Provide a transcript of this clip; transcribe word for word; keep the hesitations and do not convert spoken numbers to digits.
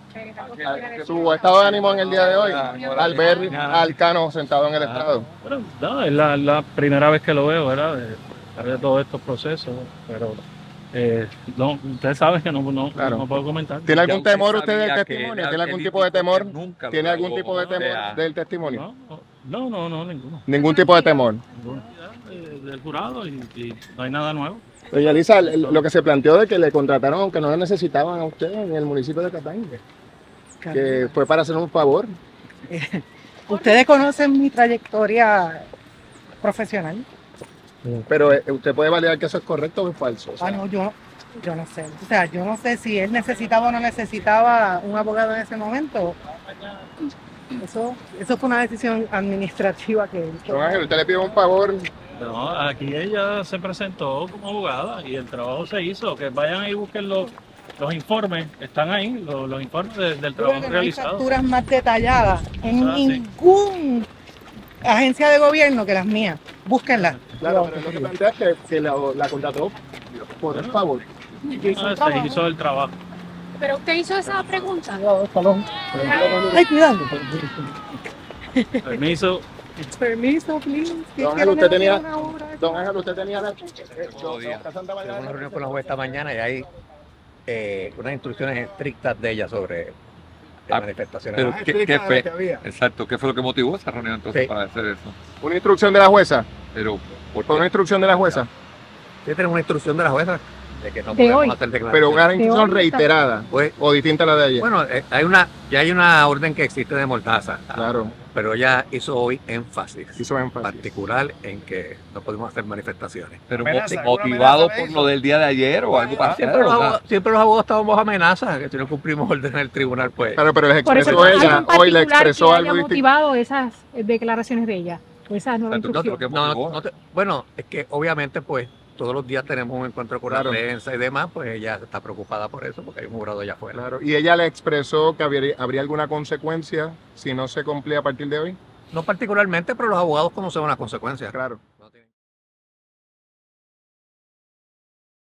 Su estado de ánimo en el día de hoy, al ver al Cano sentado en el estrado. Bueno, no, es la, la primera vez que lo veo, ¿verdad? De, de todos estos procesos, pero eh, no, ustedes saben que no, no, Claro. no puedo comentar. ¿Tiene algún usted temor usted del sabía que testimonio? era ¿Tiene algún el tipo de indicó temor? que nunca lo ¿Tiene algún grabó, tipo de o temor sea, del testimonio? No, no, no, no, ninguno. Ningún tipo de temor. Ninguna eh, del jurado y, y no hay nada nuevo. Doña Elisa, lo que se planteó de que le contrataron aunque no lo necesitaban a usted en el municipio de Cataño, que fue para hacer un favor. Ustedes conocen mi trayectoria profesional. Pero eh, usted puede validar que eso es correcto o es falso. O sea, Ah, no, yo, yo no sé. O sea, yo no sé si él necesitaba o no necesitaba un abogado en ese momento. Eso, eso fue una decisión administrativa que él Don Ángel, usted le pide un favor. No, aquí ella se presentó como abogada y el trabajo se hizo. Que vayan ahí y busquen los, los informes, están ahí, los, los informes de- del Yo creo trabajo que no hay realizado. facturas más detalladas en Ah, sí. ningún agencia de gobierno que las mías. Búsquenlas. Claro, pero lo que plantea es que, que la, la contrató por un favor. Ah, se hizo el trabajo. Pero usted hizo esa pregunta. Ay, cuidado. Permiso. Permiso, please. que Don es que Ángel, no usted me tenía, gusta una obra. don Ángel, usted tenía la, eh, Todo día. Oscar Santa María- Tengo una reunión con la juez esta mañana y hay eh, unas instrucciones estrictas de ella sobre de Ah, manifestaciones. Pero Ah, ¿qué, explica qué lo fue? que había. Exacto, ¿qué fue lo que motivó esa reunión entonces Sí. para hacer eso? Una instrucción de la jueza. Pero, ¿por Fue una qué? instrucción de la jueza. Sí, tenemos una instrucción de la jueza de que no De podemos hoy. hacer declaraciones. Pero una instrucción hoy reiterada Pues, o distinta a la de ayer. bueno, eh, hay una, ya hay una orden que existe de Mordaza, Claro, pero ella hizo hoy énfasis hizo énfasis. particular en que no podemos hacer manifestaciones. Pero Amenaza, moti- ¿alguna motivado amenaza de por eso? lo del día de ayer o algo parcial. Siempre los, o sea, abogados, siempre los abogados estamos bajo amenaza, que si no cumplimos órdenes del tribunal, pues... Claro, pero les Por eso expresó algo ella, en hoy le particular expresó que algo haya distinto. motivado esas eh, declaraciones de ella, o esas nuevas Exacto, no, instrucciones. porque No, motivó. no te- bueno, es que obviamente pues todos los días tenemos un encuentro con Claro. la prensa y demás, pues ella está preocupada por eso porque hay un jurado allá afuera. Claro, y ella le expresó que habría, habría alguna consecuencia si no se cumplía a partir de hoy. No particularmente, pero los abogados conocen las consecuencias. Claro.